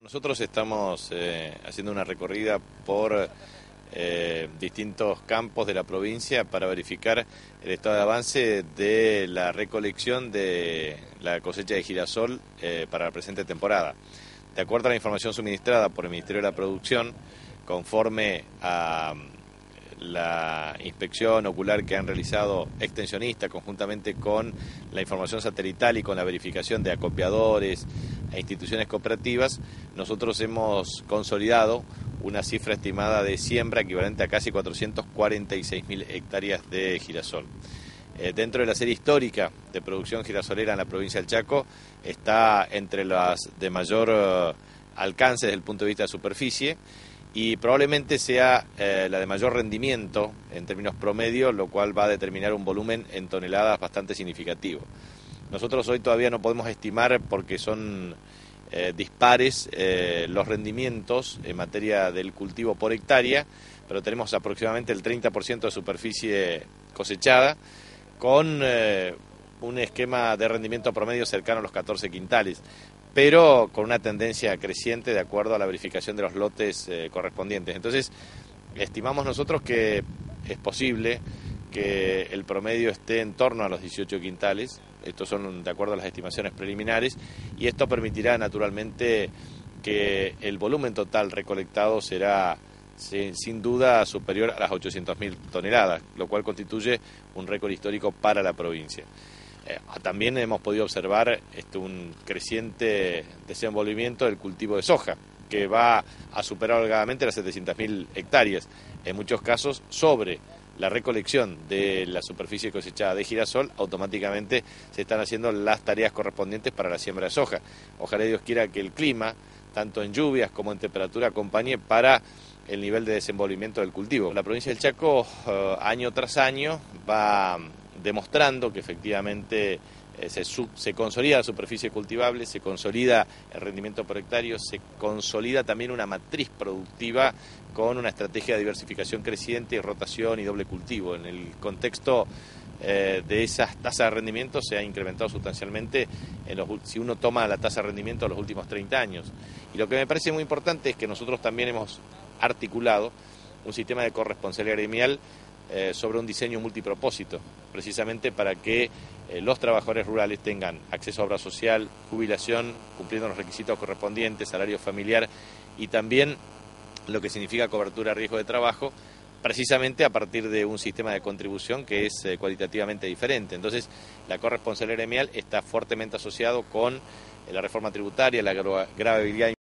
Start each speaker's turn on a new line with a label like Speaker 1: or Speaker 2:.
Speaker 1: Nosotros estamos haciendo una recorrida por distintos campos de la provincia para verificar el estado de avance de la recolección de la cosecha de girasol para la presente temporada. De acuerdo a la información suministrada por el Ministerio de la Producción, conforme a la inspección ocular que han realizado extensionistas conjuntamente con la información satelital y con la verificación de acopiadores e instituciones cooperativas, nosotros hemos consolidado una cifra estimada de siembra equivalente a casi 446.000 hectáreas de girasol. Dentro de la serie histórica de producción girasolera en la provincia del Chaco, está entre las de mayor alcance desde el punto de vista de superficie, y probablemente sea la de mayor rendimiento en términos promedio, lo cual va a determinar un volumen en toneladas bastante significativo. Nosotros hoy todavía no podemos estimar, porque son dispares los rendimientos en materia del cultivo por hectárea, pero tenemos aproximadamente el 30% de superficie cosechada, con un esquema de rendimiento promedio cercano a los 14 quintales, pero con una tendencia creciente de acuerdo a la verificación de los lotes correspondientes. Entonces, estimamos nosotros que es posible que el promedio esté en torno a los 18 quintales, estos son de acuerdo a las estimaciones preliminares, y esto permitirá naturalmente que el volumen total recolectado será sin duda superior a las 800.000 toneladas, lo cual constituye un récord histórico para la provincia. También hemos podido observar un creciente desenvolvimiento del cultivo de soja, que va a superar holgadamente las 700.000 hectáreas, en muchos casos sobre la recolección de la superficie cosechada de girasol. Automáticamente se están haciendo las tareas correspondientes para la siembra de soja. Ojalá Dios quiera que el clima, tanto en lluvias como en temperatura, acompañe para el nivel de desenvolvimiento del cultivo. La provincia del Chaco, año tras año, va demostrando que efectivamente se consolida la superficie cultivable, se consolida el rendimiento por hectárea, se consolida también una matriz productiva con una estrategia de diversificación creciente y rotación y doble cultivo. En el contexto de esas tasas de rendimiento se ha incrementado sustancialmente si uno toma la tasa de rendimiento de los últimos 30 años. Y lo que me parece muy importante es que nosotros también hemos articulado un sistema de corresponsabilidad gremial sobre un diseño multipropósito, precisamente para que los trabajadores rurales tengan acceso a obra social, jubilación, cumpliendo los requisitos correspondientes, salario familiar y también lo que significa cobertura a riesgo de trabajo, precisamente a partir de un sistema de contribución que es cualitativamente diferente. Entonces, la corresponsabilidad gremial está fuertemente asociado con la reforma tributaria, la gravabilidad